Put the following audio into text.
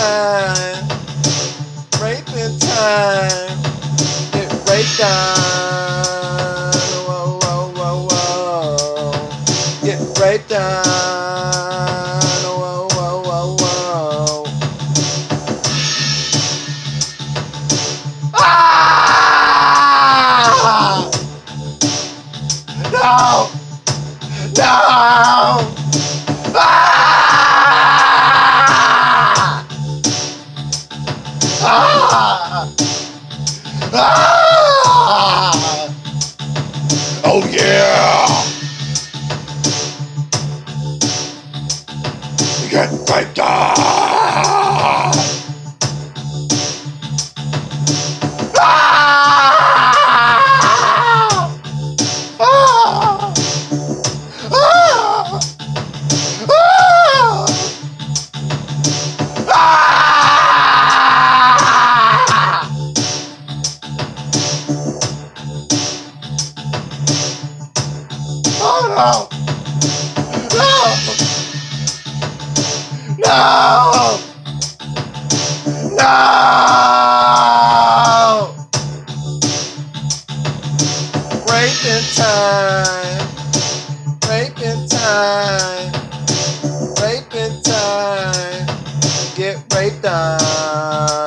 time. Raping time. Get raped on. Whoa, whoa, whoa, whoa. Get raped on. Whoa, whoa, whoa, whoa. Ah! No! No! Ah! Ah! Ah! Oh yeah! Get raped on! Oh no! No! No! Raping time! Raping time! Raping time! Get raped on!